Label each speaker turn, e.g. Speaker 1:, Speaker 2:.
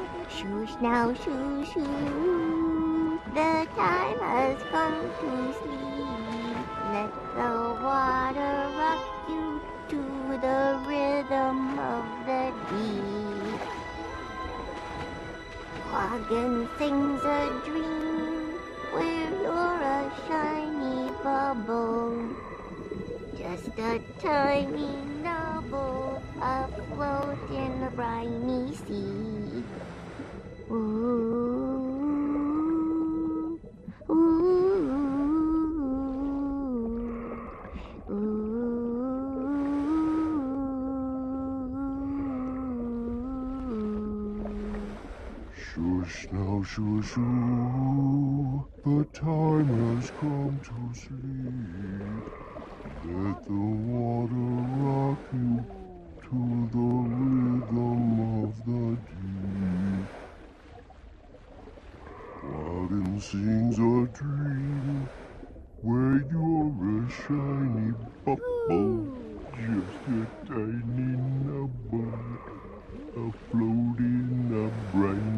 Speaker 1: Shoosh now, shoo shoo. The time has come to sleep. Let the water rock you to the rhythm of the deep. Quaggan sings a dream where you're a shiny bubble, just a tiny nubble afloat in the briny sea. Ooh, ooh, ooh.
Speaker 2: Shush now, shoo shoo, the time has come to sleep. Let the water rock you to the rhythm of the deep. Quaggan sings a dream where you're a shiny bubble, just a tiny nubble, afloat in a briny